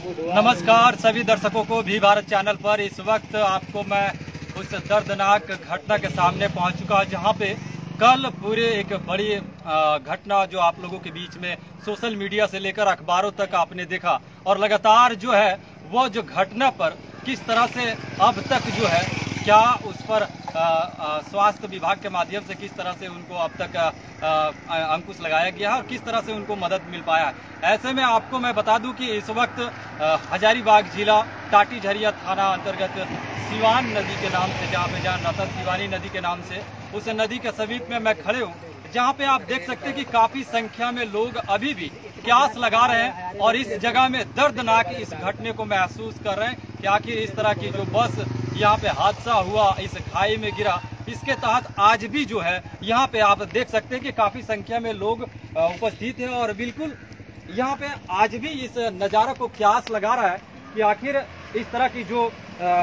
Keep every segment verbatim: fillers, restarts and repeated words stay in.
नमस्कार सभी दर्शकों को भी भारत चैनल पर। इस वक्त आपको मैं उस दर्दनाक घटना के सामने पहुंच चुका जहां पे कल पूरे एक बड़ी घटना जो आप लोगों के बीच में सोशल मीडिया से लेकर अखबारों तक आपने देखा, और लगातार जो है वो जो घटना पर किस तरह से अब तक जो है क्या उस पर स्वास्थ्य विभाग के माध्यम से किस तरह से उनको अब तक आ, आ, अंकुश लगाया गया है और किस तरह से उनको मदद मिल पाया है। ऐसे में आपको मैं बता दूं कि इस वक्त हजारीबाग जिला टाटी झरिया थाना अंतर्गत सिवान नदी के नाम से जहाँ पे जान रहा था, सिवानी नदी के नाम से, उस नदी के समीप में मैं खड़े हूँ जहाँ पे आप देख सकते हैं कि काफी संख्या में लोग अभी भी प्यास लगा रहे हैं और इस जगह में दर्दनाक इस घटने को महसूस कर रहे हैं कि आखिर इस तरह की जो बस यहाँ पे हादसा हुआ, इस खाई में गिरा, इसके तहत आज भी जो है यहाँ पे आप देख सकते हैं कि काफी संख्या में लोग उपस्थित हैं और बिल्कुल यहाँ पे आज भी इस नज़ारा को प्यास लगा रहा है कि आखिर इस तरह की जो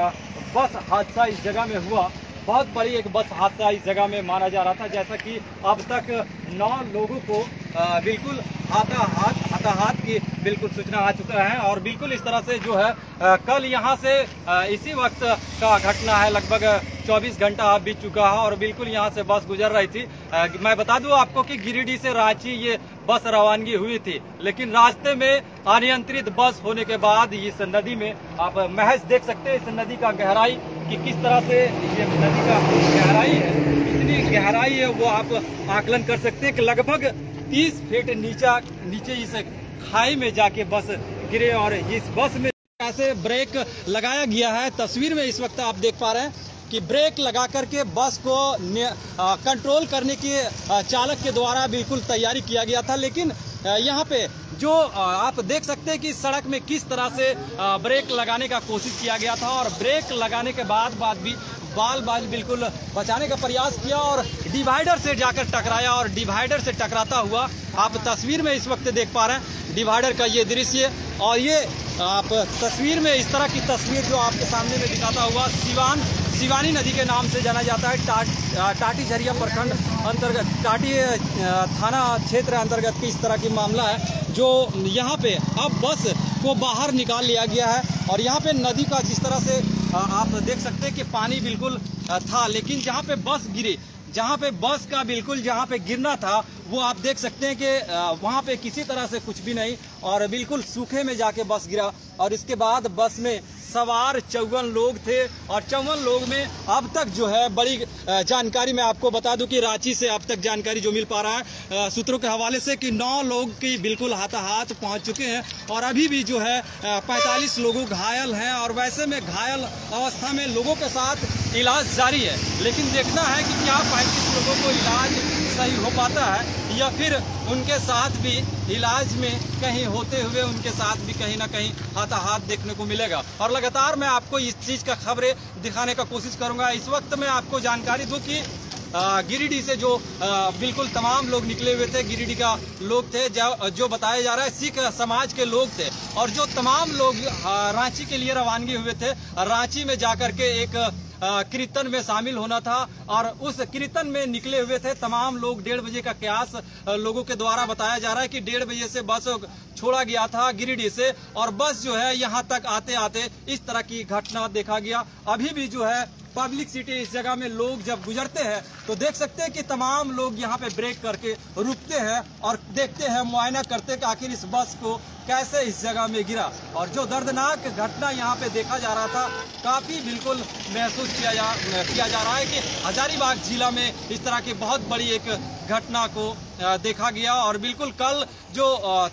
बस हादसा इस जगह में हुआ, बहुत बड़ी एक बस हादसा इस जगह में माना जा रहा था। जैसा कि अब तक नौ लोगों को बिल्कुल हाथाहाथ हाथाहाथ की बिल्कुल सूचना आ चुका है और बिल्कुल इस तरह से जो है कल यहाँ से इसी वक्त का घटना है, लगभग चौबीस घंटा बीत चुका है और बिल्कुल यहाँ से बस गुजर रही थी। मैं बता दूं आपको कि गिरिडीह से रांची ये बस रवानगी हुई थी, लेकिन रास्ते में अनियंत्रित बस होने के बाद इस नदी में आप महज देख सकते हैं इस नदी का गहराई कि किस तरह से ये नदी का गहराई है, इतनी गहराई है वो आप आकलन कर सकते हैं कि लगभग तीस फीट नीचा नीचे इस खाई में जाके बस गिरे और इस बस में ऐसे ब्रेक लगाया गया है। तस्वीर में इस वक्त आप देख पा रहे हैं कि ब्रेक लगा करके बस को आ, कंट्रोल करने की आ, चालक के द्वारा बिल्कुल तैयारी किया गया था, लेकिन यहाँ पे जो आप देख सकते हैं कि सड़क में किस तरह से ब्रेक लगाने का कोशिश किया गया था और ब्रेक लगाने के बाद बाद भी बाल बाल बिल्कुल बचाने का प्रयास किया और डिवाइडर से जाकर टकराया और डिवाइडर से टकराता हुआ आप तस्वीर में इस वक्त देख पा रहे हैं डिवाइडर का ये दृश्य। और ये आप तस्वीर में इस तरह की तस्वीर जो आपके सामने में दिखाता हुआ सिवान सिवानी नदी के नाम से जाना जाता है, टा, टाटी झरिया प्रखंड अंतर्गत टाटी थाना क्षेत्र अंतर्गत की इस तरह की मामला है जो यहाँ पे अब बस को बाहर निकाल लिया गया है और यहाँ पे नदी का जिस तरह से आप देख सकते हैं कि पानी बिल्कुल था, लेकिन जहाँ पे बस गिरी, जहाँ पे बस का बिल्कुल जहाँ पे गिरना था वो आप देख सकते हैं कि वहाँ पे किसी तरह से कुछ भी नहीं और बिल्कुल सूखे में जाके बस गिरा और इसके बाद बस में सवार चौवन लोग थे और चौवन लोग में अब तक जो है बड़ी जानकारी मैं आपको बता दूं कि रांची से अब तक जानकारी जो मिल पा रहा है सूत्रों के हवाले से कि नौ लोग की बिल्कुल हाथाहाथ पहुंच चुके हैं और अभी भी जो है पैंतालीस लोग घायल हैं और वैसे में घायल अवस्था में लोगों के साथ इलाज जारी है, लेकिन देखना है कि क्या पैंतीस लोगों को इलाज सही हो पाता है या फिर उनके साथ भी इलाज में कहीं होते हुए उनके साथ भी कहीं ना कहीं हाथाहाथ देखने को मिलेगा। और लगातार मैं आपको इस चीज़ का खबरें दिखाने का कोशिश करूंगा। इस वक्त मैं आपको जानकारी दूं कि गिरिडीह से जो आ, बिल्कुल तमाम लोग निकले हुए थे, गिरिडीह का लोग थे जो, जो बताया जा रहा है सिख समाज के लोग थे और जो तमाम लोग रांची के लिए रवानगी हुए थे, रांची में जाकर के एक कीर्तन में शामिल होना था और उस कीर्तन में निकले हुए थे तमाम लोग। डेढ़ बजे का कयास लोगों के द्वारा बताया जा रहा है कि डेढ़ बजे से बस छोड़ा गया था गिरिडीह से और बस जो है यहाँ तक आते आते इस तरह की घटना देखा गया। अभी भी जो है पब्लिक सिटी इस जगह में लोग जब गुजरते हैं तो देख सकते हैं कि तमाम लोग यहाँ पे ब्रेक करके रुकते हैं और देखते हैं, मुआयना करते हैं कि आखिर इस बस को कैसे इस जगह में गिरा। और जो दर्दनाक घटना यहाँ पे देखा जा रहा था, काफ़ी बिल्कुल महसूस किया जा किया जा रहा है कि हजारीबाग जिला में इस तरह की बहुत बड़ी एक घटना को देखा गया और बिल्कुल कल जो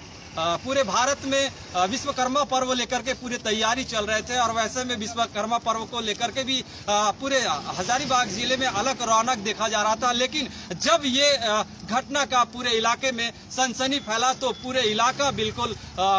पूरे भारत में विश्वकर्मा पर्व लेकर के पूरे तैयारी चल रहे थे और वैसे में विश्वकर्मा पर्व को लेकर के भी पूरे हजारीबाग जिले में अलग रौनक देखा जा रहा था, लेकिन जब ये घटना का पूरे इलाके में सनसनी फैला तो पूरे इलाका बिल्कुल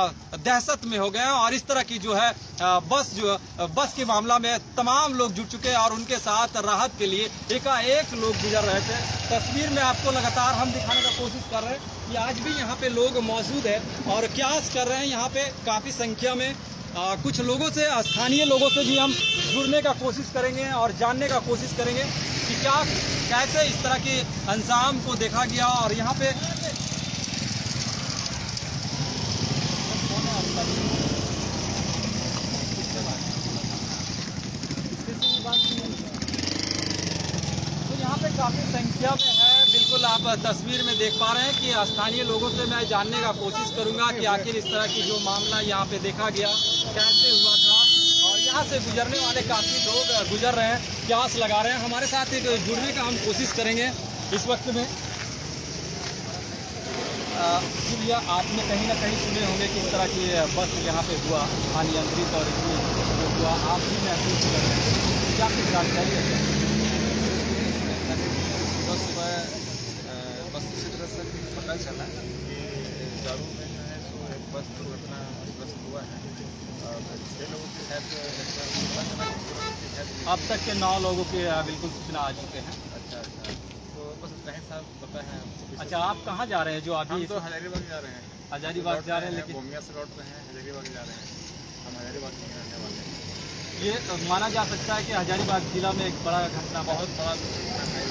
दहशत में हो गया और इस तरह की जो है बस जो बस के मामला में तमाम लोग जुट चुके हैं और उनके साथ राहत के लिए एकाएक लोग गुजर रहे थे। तस्वीर में आपको लगातार हम दिखाने का कोशिश कर रहे हैं कि आज भी यहाँ पे लोग मौजूद है और क्यास कर रहे हैं। यहाँ पे काफ़ी संख्या में आ, कुछ लोगों से, स्थानीय लोगों से भी हम जुड़ने का कोशिश करेंगे और जानने का कोशिश करेंगे कि क्या कैसे इस तरह के अंजाम को देखा गया। और यहाँ पे काफ़ी संख्या में है। बिल्कुल आप तस्वीर में देख पा रहे हैं कि स्थानीय लोगों से मैं जानने का कोशिश करूंगा कि आखिर इस तरह की जो मामला यहाँ पे देखा गया कैसे हुआ था, और यहाँ से गुजरने वाले काफ़ी लोग गुजर रहे हैं, प्यास लगा रहे हैं। हमारे साथ एक जुड़ने का हम कोशिश करेंगे इस वक्त में। भैया आपने कहीं ना कहीं सुने होंगे कि इस तरह की बस यहाँ पे हुआ अनियंत्रित और इसमें हुआ, आप भी महसूस कर रहे हैं, क्या कुछ जानकारी है? बस सुबह बस इसी तरह से पता चला कि जारू में जो है सो एक बस दुर्घटनाग्रस्त हुआ है और छः लोगों की शायद अब तक के नौ लोगों की बिल्कुल सूचना आ चुके हैं। अच्छा अच्छा, तो बस इतना ही साहब पता है। अच्छा, आप कहाँ जा रहे हैं? जो अभी हम तो हजारीबाग जा रहे हैं। हजारीबाग जा रहे हैं, लेकिन गोमिया से लौट रहे हैं, हजारीबाग जा रहे हैं। हम हजारीबाग में रहने वाले हैं। ये माना जा सकता है कि हजारीबाग जिला में एक बड़ा घटना, बहुत बड़ा घटना है।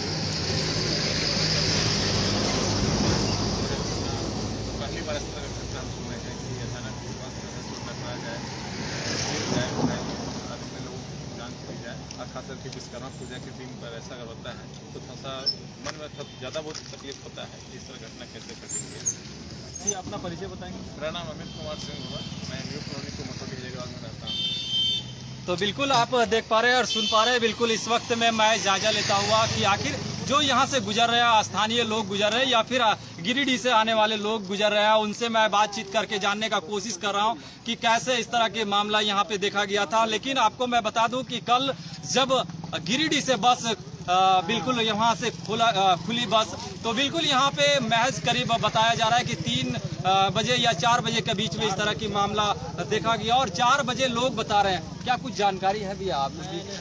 पहली बार इस तरह घटना हम सुने हैं कि अचानक बस जो है सो टकरा जाए, गिर जाए, आदमी लोगों की जान चली जाए, और खास करके विश्वकर्मा पूजा के दिन पर ऐसा अगर होता है तो थोड़ा सा मन में थोड़ा ज़्यादा बहुत तकलीफ होता है कि इस तरह घटना कैसे घटेगी। जी, अपना परिचय बताएंगे? मेरा नाम अमित कुमार सिंह हुआ, मैं न्यू कॉलोनी को मोटोली हजारीबाग में रहता हूँ। तो बिल्कुल आप देख पा रहे हैं और सुन पा रहे हैं, बिल्कुल इस वक्त में मैं जायजा लेता हुआ कि आखिर जो यहाँ से गुजर रहे हैं, स्थानीय लोग गुजर रहे हैं या फिर गिरिडीह से आने वाले लोग गुजर रहे हैं, उनसे मैं बातचीत करके जानने का कोशिश कर रहा हूँ कि कैसे इस तरह के मामला यहाँ पे देखा गया था। लेकिन आपको मैं बता दूं कि कल जब गिरिडीह से बस आ, बिल्कुल यहाँ से खुला आ, खुली बस, तो बिल्कुल यहाँ पे महज करीब बताया जा रहा है कि तीन आ, बजे या चार बजे के बीच में इस तरह की मामला देखा गया, और चार बजे लोग बता रहे हैं। क्या कुछ जानकारी है भैया आप?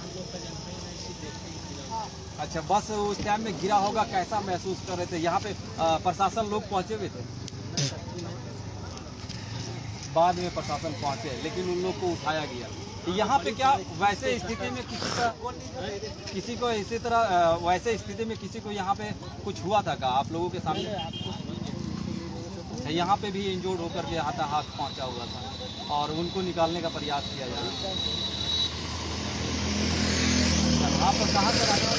अच्छा, बस उस टाइम में गिरा होगा, कैसा महसूस कर रहे थे? यहाँ पे आ, प्रशासन लोग पहुँचे हुए थे, बाद में प्रशासन पहुँचे, लेकिन उन लोग को उठाया गया। यहाँ पे क्या वैसे स्थिति में किसी का किसी को इसी तरह वैसे स्थिति में किसी को यहाँ पे कुछ हुआ था क्या आप लोगों के सामने? यहाँ पे भी इंजोर्ड होकर के हाथाहाथ पहुँचा हुआ था और उनको निकालने का प्रयास किया जा रहा है। आप कहाँ से आए?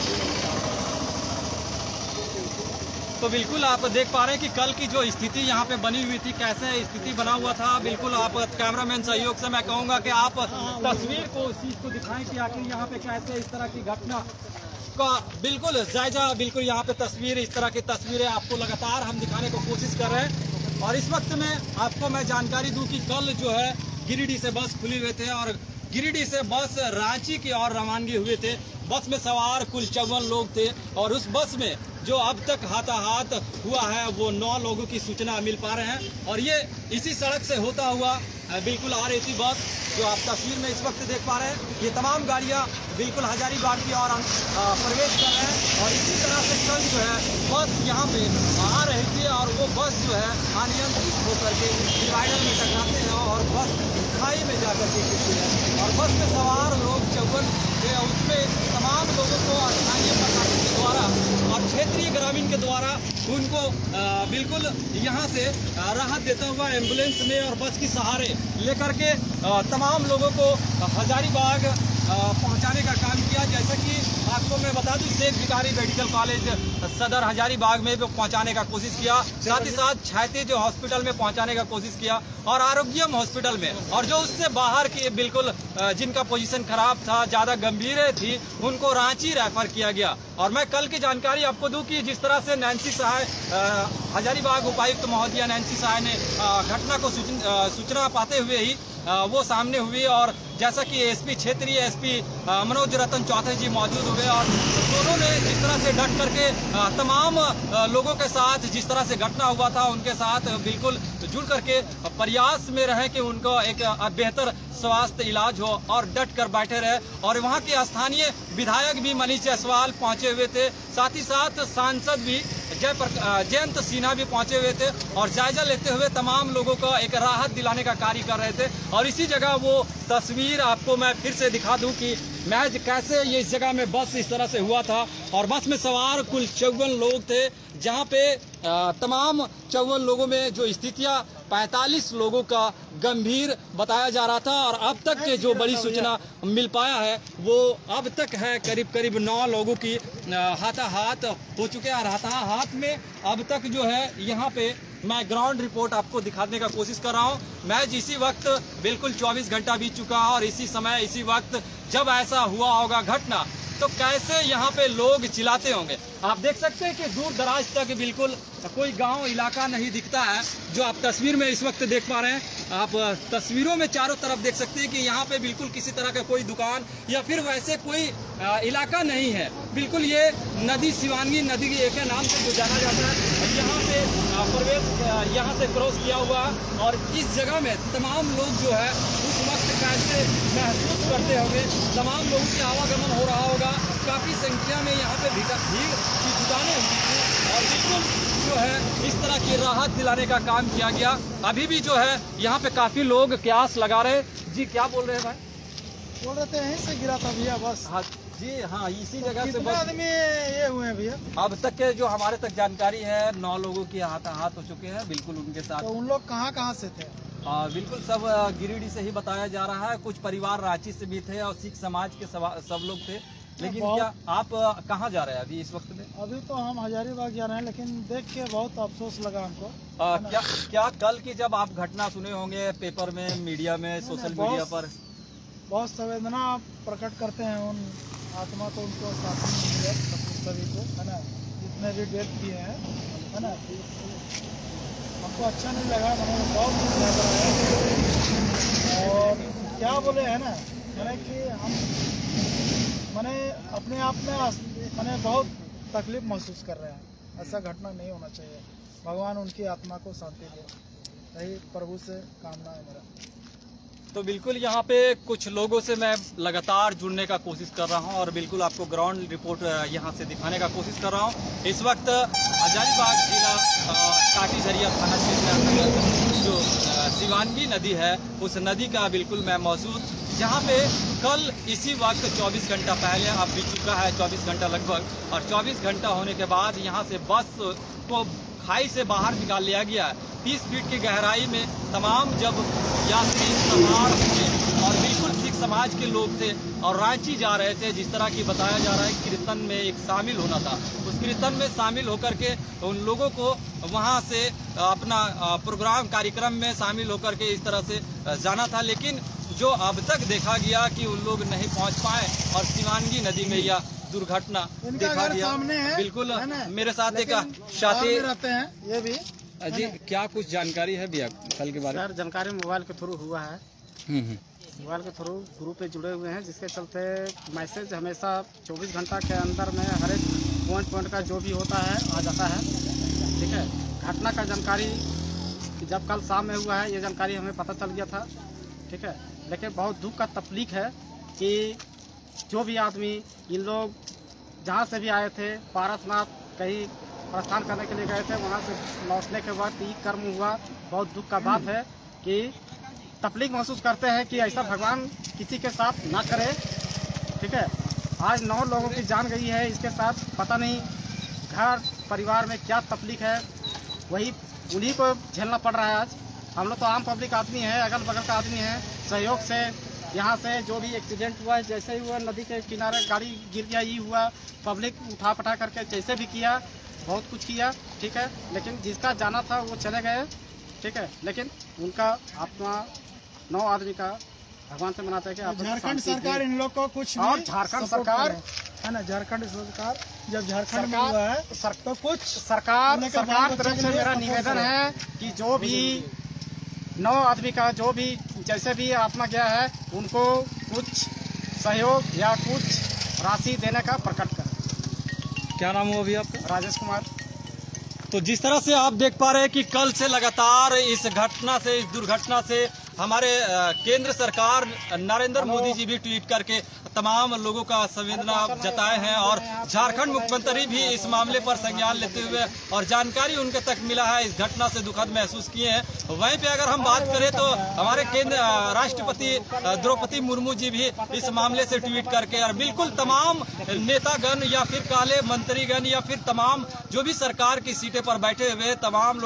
तो बिल्कुल आप देख पा रहे हैं कि कल की जो स्थिति यहाँ पे बनी हुई थी, कैसे स्थिति बना हुआ था। बिल्कुल आप कैमरामैन सहयोग से मैं कहूँगा कि आप तस्वीर को उस चीज़ को दिखाएं कि आखिर यहाँ पे कैसे इस तरह की घटना का बिल्कुल जायजा, बिल्कुल यहाँ पे तस्वीर, इस तरह की तस्वीरें आपको लगातार हम दिखाने को कोशिश कर रहे हैं। और इस वक्त में आपको मैं जानकारी दूँ कि कल जो है गिरिडीह से बस खुले हुए थे और गिरिडीह से बस रांची की ओर रवानगी हुए थे। बस में सवार कुल चौवन लोग थे और उस बस में जो अब तक हाथाहाथ हुआ है वो नौ लोगों की सूचना मिल पा रहे हैं। और ये इसी सड़क से होता हुआ बिल्कुल आ रही थी बस, जो आप तस्वीर में इस वक्त देख पा रहे हैं। ये तमाम गाड़ियां बिल्कुल हजारीबाग की ओर प्रवेश कर रहे हैं और इसी तरह से कल जो है बस यहाँ पे आ रही थी और वो बस जो है अनियंत्रित होकर के डिवाइडर में टकराते हैं और बस खाई में जाकर के गिरती है। और बस में सवार लोग चौवन उसमें तमाम लोगों को स्थानीय प्रशासन के द्वारा और क्षेत्रीय ग्रामीण के द्वारा उनको आ, बिल्कुल यहाँ से आ, राहत देता हुआ एम्बुलेंस में और बस की सहारे लेकर के आ, तमाम लोगों को हजारीबाग पहुंचाने का काम किया। जैसा कि आपको मैं बता दूं, शेख भिखारी मेडिकल कॉलेज सदर हजारीबाग में भी पहुंचाने का कोशिश किया, साथ ही साथ क्षैतिज हॉस्पिटल में पहुंचाने का कोशिश किया और आरोग्यम हॉस्पिटल में, और जो उससे बाहर की बिल्कुल जिनका पोजीशन खराब था, ज़्यादा गंभीर थी, उनको रांची रेफर किया गया। और मैं कल की जानकारी आपको दूं कि जिस तरह से नैन्सी सहाय, हजारीबाग उपायुक्त महोदया नैन्सी सहाय ने घटना को सूचना पाते हुए ही वो सामने हुई और जैसा कि एसपी क्षेत्रीय एसपी मनोज रतन चौधरी जी मौजूद हुए और दोनों ने जिस तरह से डट करके तमाम लोगों के साथ जिस तरह से घटना हुआ था उनके साथ बिल्कुल जुड़ करके प्रयास में रहे कि उनको एक बेहतर स्वास्थ्य इलाज हो और डट कर बैठे रहे। और वहाँ के स्थानीय विधायक भी मनीष जायसवाल पहुँचे हुए थे, साथ ही साथ सांसद भी जय जयंत सिन्हा भी पहुंचे हुए थे और जायजा लेते हुए तमाम लोगों को एक राहत दिलाने का कार्य कर रहे थे। और इसी जगह वो तस्वीर आपको मैं फिर से दिखा दूं कि महज कैसे ये इस जगह में बस इस तरह से हुआ था और बस में सवार कुल चौवन लोग थे, जहां पे तमाम चौवन लोगों में जो स्थितियां पैंतालीस लोगों का गंभीर बताया जा रहा था और अब तक के जो बड़ी सूचना मिल पाया है वो अब तक है करीब करीब नौ लोगों की हाथाहाथ हो चुके हैं। और हाथाहाथ में अब तक जो है यहाँ पे मैं ग्राउंड रिपोर्ट आपको दिखाने का कोशिश कर रहा हूँ। मैच इसी वक्त बिल्कुल चौबीस घंटा बीत चुका है और इसी समय इसी वक्त जब ऐसा हुआ होगा घटना तो कैसे यहाँ पे लोग चिल्लाते होंगे। आप देख सकते हैं कि दूर दराज तक बिल्कुल कोई गांव इलाका नहीं दिखता है जो आप तस्वीर में इस वक्त देख पा रहे हैं। आप तस्वीरों में चारों तरफ देख सकते हैं कि यहाँ पे बिल्कुल किसी तरह का कोई दुकान या फिर वैसे कोई इलाका नहीं है। बिल्कुल ये नदी शिवानगी नदी के नाम से जो जाना जाता है यहाँ पे प्रवेश यहाँ से क्रॉस किया हुआ और इस जगह में तमाम लोग जो है उस वक्त कैसे महसूस करते होंगे। तमाम लोगों की आवागमन हो रहा होगा, काफ़ी संख्या में यहाँ पे भीड़ की दुकानें होती थी और बिल्कुल जो है इस तरह की राहत दिलाने का काम किया गया। अभी भी जो है यहाँ पे काफ़ी लोग क्यास लगा रहे हैं। जी क्या बोल रहे हैं भाई? बोल रहे थे यहीं से गिरा था भैया बस। हाँ जी हाँ, इसी जगह से कितने आदमी ये हुए हैं भैया? अब तक के जो हमारे तक जानकारी है नौ लोगों के हाथाहाथ हो चुके हैं। बिल्कुल उनके साथ तो उन लोग कहाँ कहाँ से थे? आ, बिल्कुल सब गिरिडीह से ही बताया जा रहा है। कुछ परिवार रांची से भी थे और सिख समाज के सब लोग थे। लेकिन क्या आप कहाँ जा रहे हैं अभी इस वक्त में? अभी तो हम हजारीबाग जा रहे हैं, लेकिन देख के बहुत अफसोस लगा हमको। आ, क्या क्या कल की जब आप घटना सुने होंगे पेपर में, मीडिया में, सोशल मीडिया पर, बहुत संवेदना प्रकट करते हैं उन आत्मा को, उनको साथी सभी को, है ना, जितने भी डेथ किए हैं, है ना। हमको अच्छा नहीं लगा, मैंने बहुत कुछ लग रहा है और क्या बोले है ना, मैंने कि हम मैंने अपने आप में मैंने बहुत तकलीफ महसूस कर रहे हैं। ऐसा घटना नहीं होना चाहिए। भगवान उनकी आत्मा को शांति दे, यही प्रभु से कामना है मेरा। तो बिल्कुल यहाँ पे कुछ लोगों से मैं लगातार जुड़ने का कोशिश कर रहा हूँ और बिल्कुल आपको ग्राउंड रिपोर्ट यहाँ से दिखाने का कोशिश कर रहा हूँ। इस वक्त हजारीबाग जिला काटी झरिया थाना क्षेत्र में अंतर्गत जो शिवानगी नदी है उस नदी का बिल्कुल मैं मौजूद, जहाँ पे कल इसी वक्त चौबीस घंटा पहले अब बीत चुका है चौबीस घंटा लगभग, और चौबीस घंटा होने के बाद यहाँ से बस को खाई से बाहर निकाल लिया गया। तीस फीट की गहराई में तमाम जब यात्री सवार थे और बिल्कुल सिख समाज के लोग थे और रांची जा रहे थे, जिस तरह की बताया जा रहा है कीर्तन में एक शामिल होना था, उस कीर्तन में शामिल होकर के उन लोगों को वहां से अपना प्रोग्राम कार्यक्रम में शामिल होकर के इस तरह से जाना था। लेकिन जो अब तक देखा गया कि उन लोग नहीं पहुंच पाए और शिवानगी नदी में यह दुर्घटना देखा गया। सामने है, बिल्कुल है मेरे साथ एक साथी रहते हैं ये भी। जी क्या कुछ जानकारी है भैया कल के बारे में? सर जानकारी मोबाइल के थ्रू हुआ है, मोबाइल के थ्रू ग्रुप पे जुड़े हुए हैं, जिसके चलते मैसेज हमेशा चौबीस घंटा के अंदर में हर एक पॉइंट पॉइंट का जो भी होता है आ जाता है। ठीक है, घटना का जानकारी जब कल शाम में हुआ है ये जानकारी हमें पता चल गया था। ठीक है, लेकिन बहुत दुख का तकलीफ है कि जो भी आदमी, इन लोग जहाँ से भी आए थे, पारसनाथ कहीं प्रस्थान करने के लिए गए थे, वहाँ से लौटने के बाद ये कर्म हुआ। बहुत दुख का बात है कि तकलीफ महसूस करते हैं कि ऐसा भगवान किसी के साथ ना करे। ठीक है, आज नौ लोगों की जान गई है, इसके साथ पता नहीं घर परिवार में क्या तकलीफ है, वही उन्हीं को झेलना पड़ रहा है। आज हम लोग तो आम पब्लिक आदमी है, अगल बगल का आदमी है, सहयोग से यहाँ से जो भी एक्सीडेंट हुआ है, जैसे ही हुआ नदी के किनारे गाड़ी गिर गया, ये हुआ, पब्लिक उठा पठा करके जैसे भी किया, बहुत कुछ किया। ठीक है, लेकिन जिसका जाना था वो चले गए। ठीक है, लेकिन उनका आत्मा नौ आदमी का भगवान से मनाते हैं कि झारखंड सरकार इन लोग को कुछ और झारखंड सरकार है ना, झारखंड सरकार जब झारखंड में हुआ है सर, तो कुछ सरकार सरकार तरफ से मेरा निवेदन है कि जो भी नौ आदमी का जो भी जैसे भी आत्मा गया है उनको कुछ सहयोग या कुछ राशि देने का प्रकट करें। क्या नाम हुआ अभी आपका? राजेश कुमार। तो जिस तरह से आप देख पा रहे हैं कि कल से लगातार इस घटना से, इस दुर्घटना से हमारे केंद्र सरकार नरेंद्र मोदी जी भी ट्वीट करके तमाम लोगों का संवेदना जताए हैं और झारखंड मुख्यमंत्री भी इस मामले पर संज्ञान लेते हुए और जानकारी उनके तक मिला है, इस घटना से दुखद महसूस किए हैं। वहीं पे अगर हम बात करें तो हमारे केंद्र राष्ट्रपति द्रौपदी मुर्मू जी भी इस मामले से ट्वीट करके और बिल्कुल तमाम नेतागण या फिर काले मंत्रीगण या फिर तमाम जो भी सरकार की सीटें पर बैठे हुए तमाम लोग इस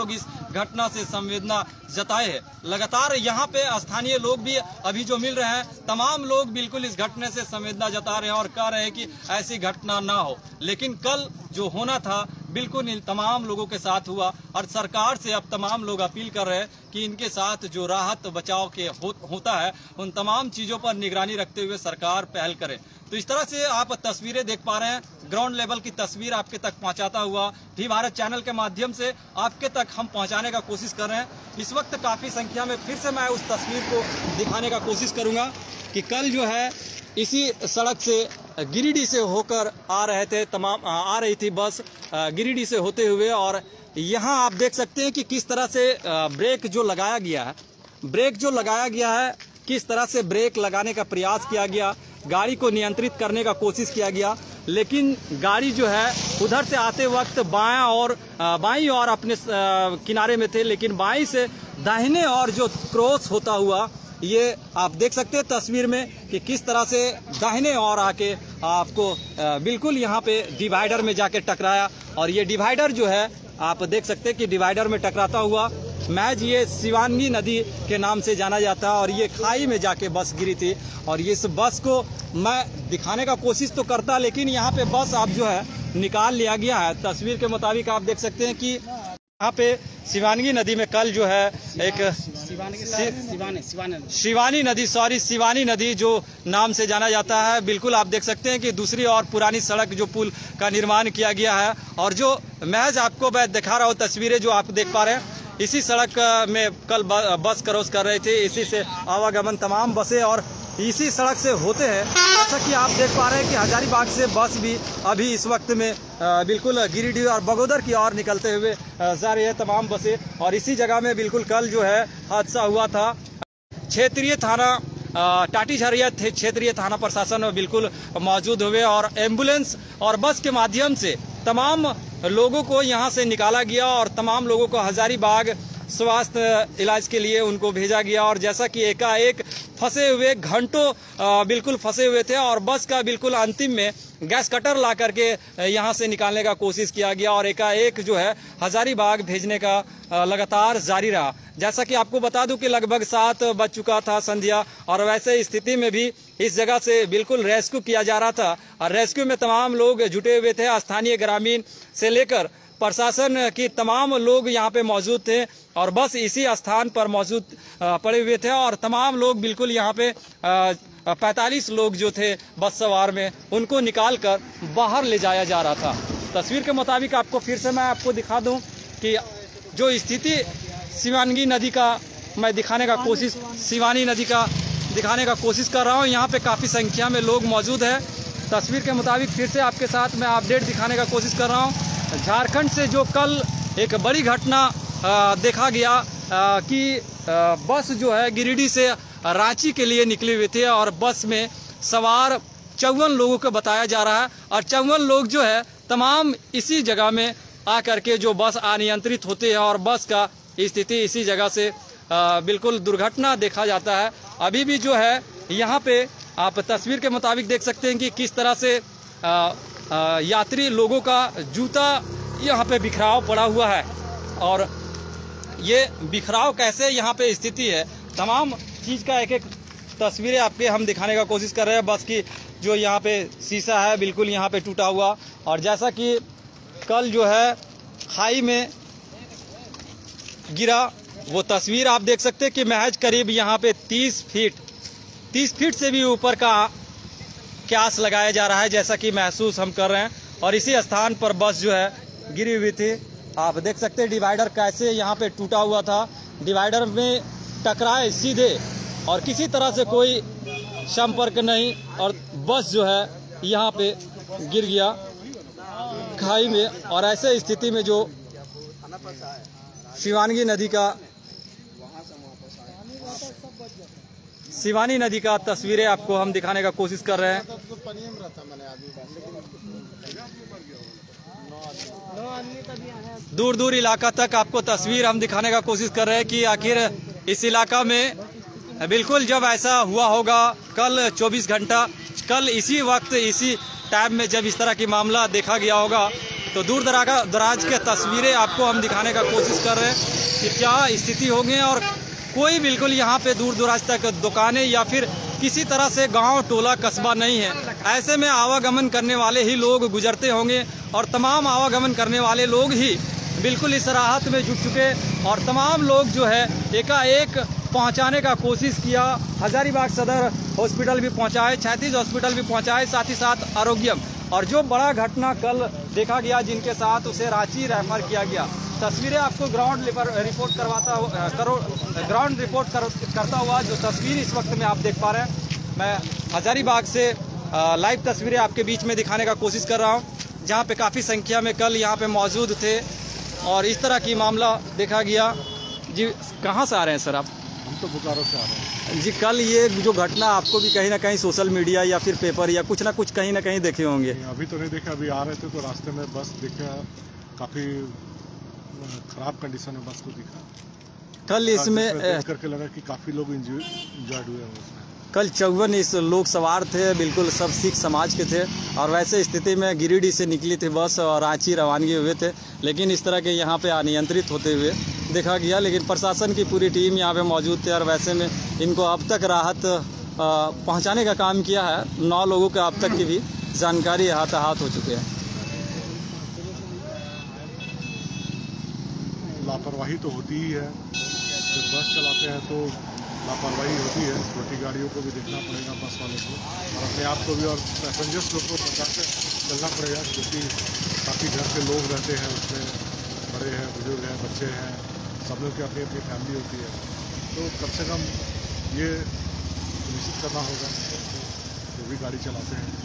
घटना से संवेदना जताए है। लगातार यहाँ पे स्थानीय लोग भी अभी जो मिल रहे हैं, तमाम लोग बिल्कुल इस घटने से संवेदना जता रहे हैं और कह रहे हैं कि ऐसी घटना ना हो। लेकिन कल जो होना था बिल्कुल इन तमाम लोगों के साथ हुआ और सरकार से अब तमाम लोग अपील कर रहे हैं कि इनके साथ जो राहत बचाव के हो, होता है उन तमाम चीजों पर निगरानी रखते हुए सरकार पहल करे। तो इस तरह से आप तस्वीरें देख पा रहे हैं, ग्राउंड लेवल की तस्वीर आपके तक पहुंचाता हुआ भी भारत चैनल के माध्यम से आपके तक हम पहुंचाने का कोशिश कर रहे हैं। इस वक्त काफी संख्या में फिर से मैं उस तस्वीर को दिखाने का कोशिश करूंगा कि कल जो है इसी सड़क से गिरिडीह से होकर आ रहे थे तमाम आ रही थी बस गिरिडीह से होते हुए, और यहाँ आप देख सकते हैं कि किस तरह से ब्रेक जो लगाया गया है ब्रेक जो लगाया गया है किस तरह से ब्रेक लगाने का प्रयास किया गया, गाड़ी को नियंत्रित करने का कोशिश किया गया, लेकिन गाड़ी जो है उधर से आते वक्त बायां और बाईं और अपने किनारे में थे, लेकिन बाईं से दाहिने और जो क्रॉस होता हुआ ये आप देख सकते हैं तस्वीर में कि किस तरह से दाहिने और आके आपको बिल्कुल यहाँ पे डिवाइडर में जाके टकराया। और ये डिवाइडर जो है आप देख सकते हैं कि डिवाइडर में टकराता हुआ मैच ये शिवानगी नदी के नाम से जाना जाता है और ये खाई में जाके बस गिरी थी। और इस बस को मैं दिखाने का कोशिश तो करता, लेकिन यहाँ पे बस आप जो है निकाल लिया गया है। तस्वीर के मुताबिक आप देख सकते हैं कि यहाँ पे शिवानगी नदी में कल जो है एक शिवानी शिवानी नदी सॉरी शिवानी नदी जो नाम से जाना जाता है, बिल्कुल आप देख सकते हैं कि दूसरी और पुरानी सड़क जो पुल का निर्माण किया गया है। और जो महज आपको मैं दिखा रहा हूँ तस्वीरें जो आप देख पा रहे हैं, इसी सड़क में कल बस क्रॉस कर रहे थे, इसी से आवागमन तमाम बसें और इसी सड़क से होते हैं। जैसा कि आप देख पा रहे हैं कि हजारीबाग से बस भी अभी इस वक्त में बिल्कुल गिरिडीह और बगोदर की ओर निकलते हुए जा रही है तमाम बसें। और इसी जगह में बिल्कुल कल जो है हादसा हुआ था। क्षेत्रीय थाना टाटी झरिया क्षेत्रीय थाना प्रशासन बिल्कुल मौजूद हुए और एम्बुलेंस और बस के माध्यम से तमाम लोगों को यहां से निकाला गया और तमाम लोगों को हजारीबाग स्वास्थ्य इलाज के लिए उनको भेजा गया। और जैसा कि एकाएक फंसे हुए घंटों बिल्कुल फंसे हुए थे और बस का बिल्कुल अंतिम में गैस कटर ला करके यहां से निकालने का कोशिश किया गया और एकाएक जो है हजारीबाग भेजने का लगातार जारी रहा। जैसा कि आपको बता दूं कि लगभग सात बज चुका था संध्या और वैसे स्थिति में भी इस जगह से बिल्कुल रेस्क्यू किया जा रहा था और रेस्क्यू में तमाम लोग जुटे हुए थे। स्थानीय ग्रामीण से लेकर प्रशासन की तमाम लोग यहाँ पे मौजूद थे और बस इसी स्थान पर मौजूद पड़े हुए थे और तमाम लोग बिल्कुल यहाँ पे पैंतालीस लोग जो थे बस सवार में उनको निकाल कर बाहर ले जाया जा रहा था। तस्वीर के मुताबिक आपको फिर से मैं आपको दिखा दूं कि जो स्थिति शिवानगी नदी का मैं दिखाने का कोशिश शिवानी नदी का दिखाने का कोशिश कर रहा हूँ। यहाँ पे काफ़ी संख्या में लोग मौजूद है। तस्वीर के मुताबिक फिर से आपके साथ मैं अपडेट दिखाने का कोशिश कर रहा हूँ। झारखंड से जो कल एक बड़ी घटना आ, देखा गया आ, कि आ, बस जो है गिरिडीह से रांची के लिए निकली हुई थी और बस में सवार चौवन लोगों को बताया जा रहा है और चौवन लोग जो है तमाम इसी जगह में आकर के जो बस अनियंत्रित होती है और बस का स्थिति इसी जगह से आ, बिल्कुल दुर्घटना देखा जाता है। अभी भी जो है यहाँ पे आप तस्वीर के मुताबिक देख सकते हैं कि किस तरह से आ, आ, यात्री लोगों का जूता यहाँ पे बिखराव पड़ा हुआ है और ये बिखराव कैसे यहाँ पे स्थिति है, तमाम चीज़ का एक एक तस्वीरें आपके हम दिखाने का कोशिश कर रहे हैं। बस की जो यहाँ पे शीशा है बिल्कुल यहाँ पे टूटा हुआ और जैसा कि कल जो है खाई में गिरा वो तस्वीर आप देख सकते हैं कि महज करीब यहाँ पे तीस फीट तीस फीट से भी ऊपर का क्यास लगाया जा रहा है, जैसा कि महसूस हम कर रहे हैं। और इसी स्थान पर बस जो है गिरी हुई थी। आप देख सकते हैं डिवाइडर कैसे यहाँ पे टूटा हुआ था, डिवाइडर में टकराए सीधे और किसी तरह से कोई संपर्क नहीं और बस जो है यहाँ पे गिर गया खाई में। और ऐसे स्थिति में जो शिवानगी नदी का शिवानी नदी का तस्वीरें आपको हम दिखाने का कोशिश कर रहे हैं। दूर दूर इलाका तक आपको तस्वीर हम दिखाने का कोशिश कर रहे हैं कि आखिर इस इलाका में बिल्कुल जब ऐसा हुआ होगा कल चौबीस घंटा कल इसी वक्त इसी टाइम में जब इस तरह की मामला देखा गया होगा तो दूर दराज दराज के तस्वीरें आपको हम दिखाने का कोशिश कर रहे हैं कि क्या स्थिति होगी। और कोई बिल्कुल यहाँ पे दूर दराज तक दुकानें या फिर किसी तरह से गांव टोला कस्बा नहीं है। ऐसे में आवागमन करने वाले ही लोग गुजरते होंगे और तमाम आवागमन करने वाले लोग ही बिल्कुल इस राहत में जुट चुके और तमाम लोग जो है एकाएक पहुंचाने का कोशिश किया। हजारीबाग सदर हॉस्पिटल भी पहुंचाए, क्षैतिज हॉस्पिटल भी पहुंचाए, साथ ही साथ आरोग्यम। और जो बड़ा घटना कल देखा गया जिनके साथ उसे रांची रेफर किया गया। तस्वीरें आपको ग्राउंड रिपोर्ट करवाता करो ग्राउंड रिपोर्ट कर, करता हुआ जो तस्वीर इस वक्त में आप देख पा रहे हैं, मैं हजारीबाग से लाइव तस्वीरें आपके बीच में दिखाने का कोशिश कर रहा हूं, जहां पे काफ़ी संख्या में कल यहां पे मौजूद थे और इस तरह की मामला देखा गया। जी कहाँ से आ रहे हैं सर आप? हम तो बोकारो से आ रहे हैं जी। कल ये जो घटना आपको भी कहीं ना कहीं सोशल मीडिया या फिर पेपर या कुछ ना कुछ कहीं ना कहीं देखे होंगे। अभी तो नहीं देखे, अभी आ रहे थे तो रास्ते में बस दिखा, काफ़ी खराब कंडीशन में बस को दिखा। कल इसमें देख करके लगा कि काफ़ी लोग इंजॉयड हुए हैं उसमें। कल चौवन इस लोग सवार थे, बिल्कुल सब सिख समाज के थे और वैसे स्थिति में गिरिडीह से निकली थी बस और रांची रवानगी हुए थे, लेकिन इस तरह के यहाँ पे अनियंत्रित होते हुए देखा गया। लेकिन प्रशासन की पूरी टीम यहाँ पे मौजूद थे और वैसे में इनको अब तक राहत पहुँचाने का काम किया है। नौ लोगों के अब तक की भी जानकारी हाथाहाथ हो चुके हैं। लापरवाही तो होती ही है, जब बस चलाते हैं तो लापरवाही होती है। छोटी गाड़ियों को भी देखना पड़ेगा, बस वालों को और अपने आप को भी, और पैसेंजर्स लोग को बचा के चलना पड़ेगा, क्योंकि काफ़ी घर के लोग रहते हैं उसमें, बड़े हैं, बुजुर्ग हैं, बच्चे हैं, सब लोग की अपनी अपनी फैमिली होती है। तो कम से कम ये सुनिश्चित करना होगा जो भी गाड़ी चलाते हैं।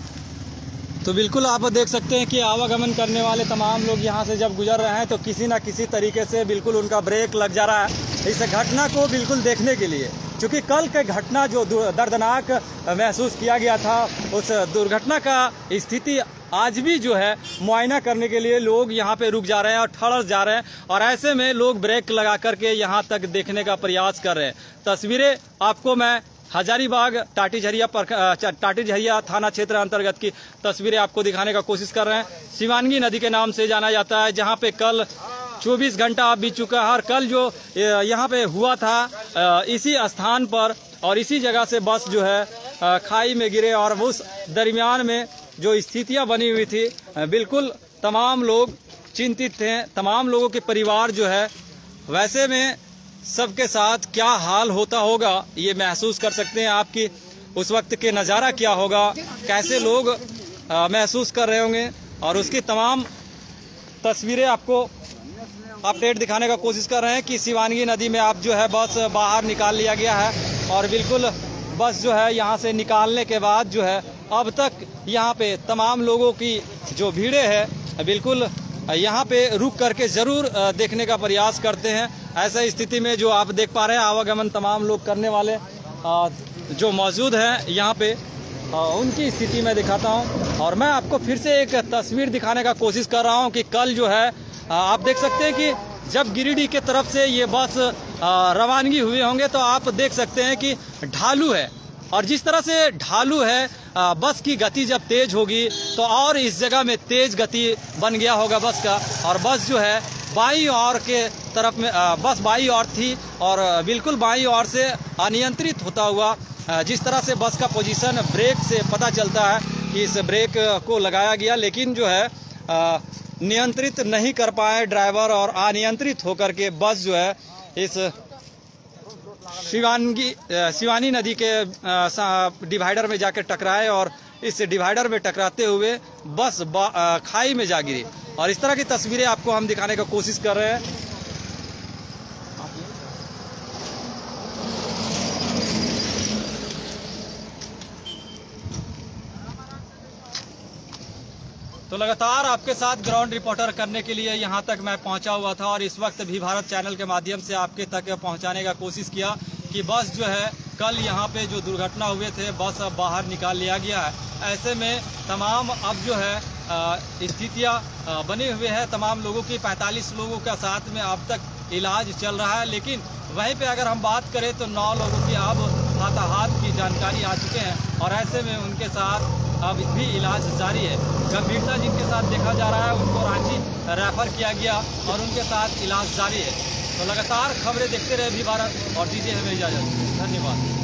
तो बिल्कुल आप देख सकते हैं कि आवागमन करने वाले तमाम लोग यहाँ से जब गुजर रहे हैं तो किसी न किसी तरीके से बिल्कुल उनका ब्रेक लग जा रहा है इस घटना को बिल्कुल देखने के लिए, क्योंकि कल के घटना जो दर्दनाक महसूस किया गया था, उस दुर्घटना का स्थिति आज भी जो है मुआयना करने के लिए लोग यहाँ पे रुक जा रहे हैं और ठहर जा रहे हैं और ऐसे में लोग ब्रेक लगा करके यहाँ तक देखने का प्रयास कर रहे हैं। तस्वीरें आपको मैं हजारीबाग टाटी झरिया पर टाटी झरिया थाना क्षेत्र अंतर्गत की तस्वीरें आपको दिखाने का कोशिश कर रहे हैं। शिवानगी नदी के नाम से जाना जाता है, जहां पे कल चौबीस घंटा बीत चुका है और कल जो यहां पे हुआ था इसी स्थान पर और इसी जगह से बस जो है खाई में गिरे और उस दरमियान में जो स्थितियां बनी हुई थी, बिल्कुल तमाम लोग चिंतित थे। तमाम लोगों के परिवार जो है वैसे में सबके साथ क्या हाल होता होगा ये महसूस कर सकते हैं। आपकी उस वक्त के नज़ारा क्या होगा, कैसे लोग आ, महसूस कर रहे होंगे और उसकी तमाम तस्वीरें आपको अपडेट दिखाने का कोशिश कर रहे हैं कि शिवानगी नदी में आप जो है बस बाहर निकाल लिया गया है और बिल्कुल बस जो है यहाँ से निकालने के बाद जो है अब तक यहाँ पे तमाम लोगों की जो भीड़ें है बिल्कुल यहाँ पे रुक करके जरूर देखने का प्रयास करते हैं। ऐसा स्थिति में जो आप देख पा रहे हैं आवागमन तमाम लोग करने वाले जो मौजूद हैं यहाँ पे, उनकी स्थिति में दिखाता हूँ और मैं आपको फिर से एक तस्वीर दिखाने का कोशिश कर रहा हूँ कि कल जो है आप देख सकते हैं कि जब गिरिडीह के तरफ से ये बस रवानगी हुए होंगे तो आप देख सकते हैं कि ढालू है और जिस तरह से ढालू है बस की गति जब तेज होगी तो और इस जगह में तेज गति बन गया होगा बस का और बस जो है बाईं ओर के तरफ में बस बाईं ओर थी और बिल्कुल बाईं ओर से अनियंत्रित होता हुआ जिस तरह से बस का पोजीशन ब्रेक से पता चलता है कि इस ब्रेक को लगाया गया, लेकिन जो है नियंत्रित नहीं कर पाए ड्राइवर और अनियंत्रित होकर के बस जो है इस शिवानगी शिवानी नदी के डिवाइडर में जाकर टकराए और इस डिवाइडर में टकराते हुए बस खाई में जा गिरी और इस तरह की तस्वीरें आपको हम दिखाने का कोशिश कर रहे हैं। तो लगातार आपके साथ ग्राउंड रिपोर्टर करने के लिए यहाँ तक मैं पहुँचा हुआ था और इस वक्त भी भारत चैनल के माध्यम से आपके तक पहुँचाने का कोशिश किया कि बस जो है कल यहाँ पे जो दुर्घटना हुए थे बस अब बाहर निकाल लिया गया है। ऐसे में तमाम अब जो है स्थितियाँ बने हुए हैं तमाम लोगों की, पैंतालीस लोगों का साथ में अब तक इलाज चल रहा है, लेकिन वहीं पे अगर हम बात करें तो नौ लोगों की अब हाथाहाथ की जान जानकारी आ चुके हैं और ऐसे में उनके साथ अब भी इलाज जारी है। गंभीरता जिनके साथ देखा जा रहा है उनको रांची रेफर किया गया और उनके साथ इलाज जारी है। तो लगातार खबरें देखते रहे भी भारत और दीजिए हमें इजाज़त। धन्यवाद।